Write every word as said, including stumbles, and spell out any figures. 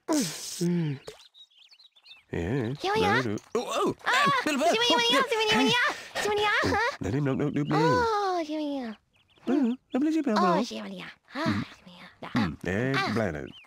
Hmm. Yeah. Siapa ya? Oh, oh. Ah, Silver. si Maria, Oh, si Maria, Maria, si Maria. Ha? Dari nok nok dia. Oh, si Maria. Hmm. Dah boleh siapa Oh, apa? si Maria. Ah, Hmm. si Maria. Dah. Hmm. Eh, Ah. blind.